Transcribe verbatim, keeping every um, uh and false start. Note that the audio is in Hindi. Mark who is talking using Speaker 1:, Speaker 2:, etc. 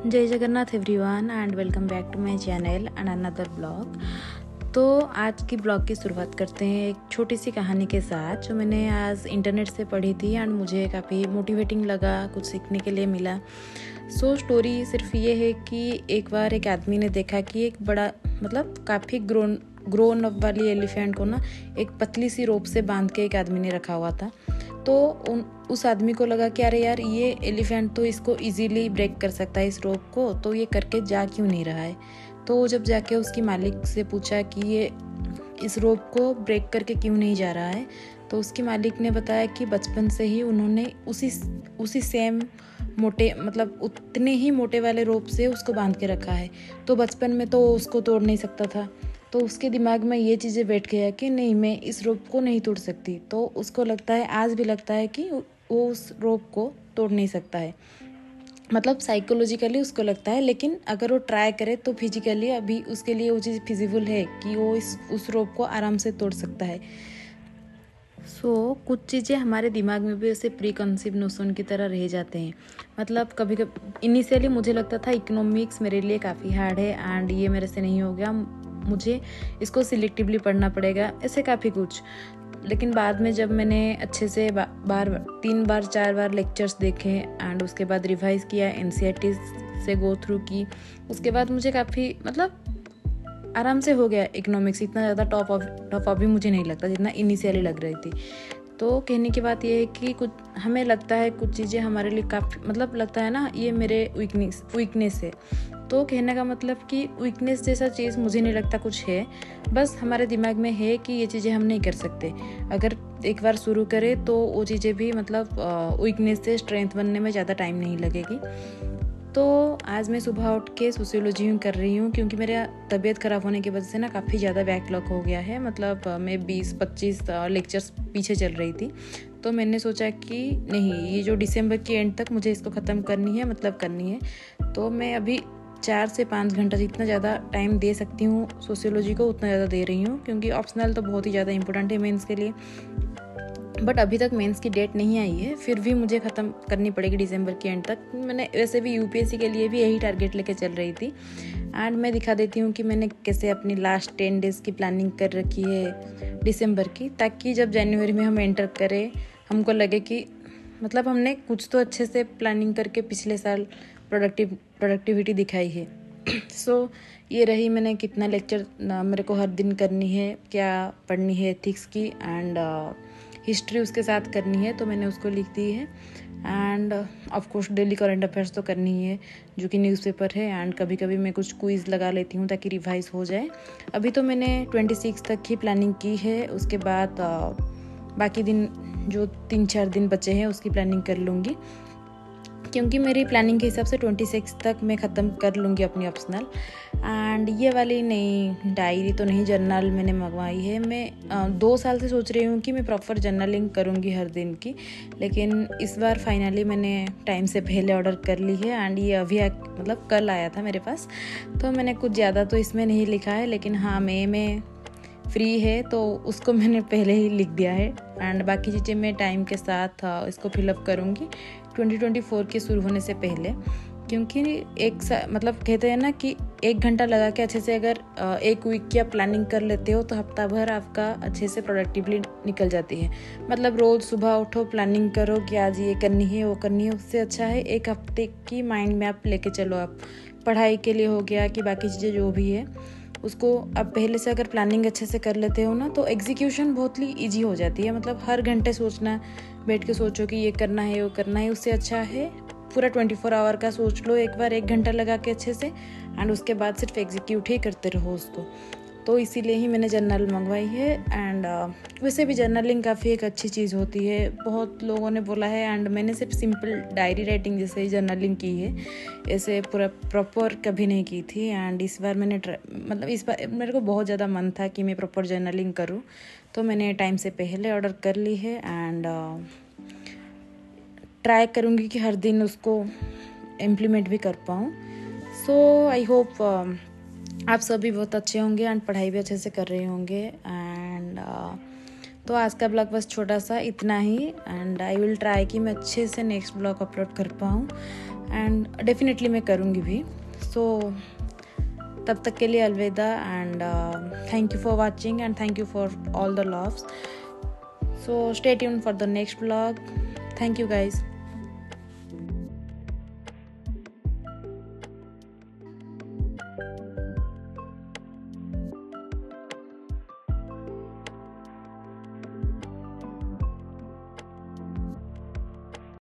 Speaker 1: जय Jagannath everyone and welcome back to my channel and another blog. तो आज की ब्लॉग की शुरुआत करते हैं एक छोटी सी कहानी के साथ जो मैंने आज इंटरनेट से पढ़ी थी एंड मुझे काफ़ी मोटिवेटिंग लगा, कुछ सीखने के लिए मिला। सो so, स्टोरी सिर्फ ये है कि एक बार एक आदमी ने देखा कि एक बड़ा मतलब काफ़ी ग्रोन ग्रोन अप वाली एलिफेंट को ना एक पतली सी रोप से बांध के एक आदमी ने रखा हुआ था। तो उन उस आदमी को लगा कि अरे यार ये एलिफेंट तो इसको इजीली ब्रेक कर सकता है इस रोप को, तो ये करके जा क्यों नहीं रहा है। तो वो जब जाके उसकी मालिक से पूछा कि ये इस रोप को ब्रेक करके क्यों नहीं जा रहा है, तो उसकी मालिक ने बताया कि बचपन से ही उन्होंने उसी उसी सेम मोटे मतलब उतने ही मोटे वाले रोप से उसको बांध के रखा है, तो बचपन में तो उसको तोड़ नहीं सकता था। तो उसके दिमाग में ये चीज़ें बैठ गया कि नहीं, मैं इस रोप को नहीं तोड़ सकती। तो उसको लगता है, आज भी लगता है कि वो उस रोप को तोड़ नहीं सकता है, मतलब साइकोलॉजिकली उसको लगता है। लेकिन अगर वो ट्राई करे तो फिजिकली अभी उसके लिए वो चीज़ फिजिबल है कि वो इस उस रोप को आराम से तोड़ सकता है। सो so, कुछ चीज़ें हमारे दिमाग में भी ऐसे प्री कंसीव नोशन की तरह रह जाते हैं। मतलब कभी कभी इनिशियली मुझे लगता था इकोनॉमिक्स मेरे लिए काफ़ी हार्ड है एंड ये मेरे से नहीं हो गया, मुझे इसको सिलेक्टिवली पढ़ना पड़ेगा, ऐसे काफ़ी कुछ। लेकिन बाद में जब मैंने अच्छे से बा, बार तीन बार चार बार लेक्चर्स देखे एंड उसके बाद रिवाइज किया, एनसीईआरटी से गो थ्रू की, उसके बाद मुझे काफ़ी मतलब आराम से हो गया इकोनॉमिक्स। इतना ज़्यादा टॉप ऑफ टॉप अभी मुझे नहीं लगता जितना इनिशियली लग रही थी। तो कहने की बात यह है कि कुछ हमें लगता है कुछ चीज़ें हमारे लिए काफ़ी मतलब लगता है ना ये मेरे वीकनेस वीकनेस है। तो कहने का मतलब कि वीकनेस जैसा चीज़ मुझे नहीं लगता कुछ है, बस हमारे दिमाग में है कि ये चीज़ें हम नहीं कर सकते। अगर एक बार शुरू करें तो वो चीज़ें भी मतलब वीकनेस से स्ट्रेंथ बनने में ज़्यादा टाइम नहीं लगेगी। तो आज मैं सुबह उठ के सोशियोलॉजी कर रही हूँ क्योंकि मेरा तबीयत ख़राब होने की वजह से ना काफ़ी ज़्यादा बैकलॉग हो गया है। मतलब मैं बीस पच्चीस लेक्चर्स पीछे चल रही थी। तो मैंने सोचा कि नहीं, ये जो दिसंबर की एंड तक मुझे इसको ख़त्म करनी है, मतलब करनी है। तो मैं अभी चार से पाँच घंटा जितना ज़्यादा टाइम दे सकती हूँ सोशियोलॉजी को उतना ज़्यादा दे रही हूँ, क्योंकि ऑप्शनल तो बहुत ही ज़्यादा इंपॉर्टेंट है मेंस के लिए। बट अभी तक मेंस की डेट नहीं आई है, फिर भी मुझे ख़त्म करनी पड़ेगी दिसंबर के एंड तक। मैंने वैसे भी यूपीएससी के लिए भी यही टारगेट लेके चल रही थी। एंड मैं दिखा देती हूँ कि मैंने कैसे अपनी लास्ट टेन डेज़ की प्लानिंग कर रखी है दिसंबर की, ताकि जब जनवरी में हम एंटर करें हमको लगे कि मतलब हमने कुछ तो अच्छे से प्लानिंग करके पिछले साल प्रोडक्टिव प्रोडक्टिविटी दिखाई है। सो so, ये रही मैंने कितना लेक्चर मेरे को हर दिन करनी है, क्या पढ़नी है एथिक्स की एंड हिस्ट्री उसके साथ करनी है, तो मैंने उसको लिख दी है। And of course daily current affairs तो करनी ही है जो कि न्यूज़पेपर है। एंड कभी कभी मैं कुछ क्विज़ लगा लेती हूँ ताकि रिवाइज हो जाए। अभी तो मैंने छब्बीस तक ही प्लानिंग की है, उसके बाद बाकी दिन जो तीन चार दिन बचे हैं उसकी प्लानिंग कर लूँगी, क्योंकि मेरी प्लानिंग के हिसाब से छब्बीस तक मैं ख़त्म कर लूँगी अपनी ऑप्शनल। एंड ये वाली नहीं, डायरी तो नहीं, जर्नल मैंने मंगवाई है। मैं आ, दो साल से सोच रही हूँ कि मैं प्रॉपर जर्नलिंग करूँगी हर दिन की, लेकिन इस बार फाइनली मैंने टाइम से पहले ऑर्डर कर ली है एंड ये अभी मतलब कल आया था मेरे पास। तो मैंने कुछ ज़्यादा तो इसमें नहीं लिखा है, लेकिन हाँ मई में फ्री है तो उसको मैंने पहले ही लिख दिया है। एंड बाकी चीज़ें मैं टाइम के साथ इसको फिलअप करूँगी ट्वेंटी ट्वेंटी फोर के शुरू होने से पहले, क्योंकि एक मतलब कहते हैं ना कि एक घंटा लगा के अच्छे से अगर एक वीक की आप प्लानिंग कर लेते हो तो हफ्ता भर आपका अच्छे से प्रोडक्टिवली निकल जाती है। मतलब रोज़ सुबह उठो, प्लानिंग करो कि आज ये करनी है वो करनी है, उससे अच्छा है एक हफ्ते की माइंड में आप लेके चलो। आप पढ़ाई के लिए हो गया कि बाकी चीज़ें जो भी है उसको आप पहले से अगर प्लानिंग अच्छे से कर लेते हो ना, तो एग्जीक्यूशन बहुत ही ईजी हो जाती है। मतलब हर घंटे सोचना, बैठ के सोचो कि ये करना है वो करना है, उससे अच्छा है पूरा ट्वेंटी फोर आवर का सोच लो एक बार, एक घंटा लगा के अच्छे से, एंड उसके बाद सिर्फ एग्जीक्यूट ही करते रहो उसको। तो इसीलिए ही मैंने जर्नल मंगवाई है। एंड uh, वैसे भी जर्नलिंग काफ़ी एक अच्छी चीज़ होती है, बहुत लोगों ने बोला है। एंड मैंने सिर्फ सिंपल डायरी राइटिंग जैसे ही जर्नलिंग की है, ऐसे पूरा प्रॉपर कभी नहीं की थी। एंड इस बार मैंने मतलब इस बार मेरे को बहुत ज़्यादा मन था कि मैं प्रॉपर जर्नलिंग करूँ, तो मैंने टाइम से पहले ऑर्डर कर ली है। एंड ट्राई करूँगी कि हर दिन उसको इम्प्लीमेंट भी कर पाऊँ। सो आई होप आप सभी बहुत अच्छे होंगे एंड पढ़ाई भी अच्छे से कर रहे होंगे। एंड uh, तो आज का ब्लॉग बस छोटा सा इतना ही। एंड आई विल ट्राई कि मैं अच्छे से नेक्स्ट ब्लॉग अपलोड कर पाऊँ। एंड डेफिनेटली मैं करूँगी भी। सो so, तब तक के लिए अलविदा and thank you for watching and thank you for all the loves. So stay tuned for the next blog. Thank you guys.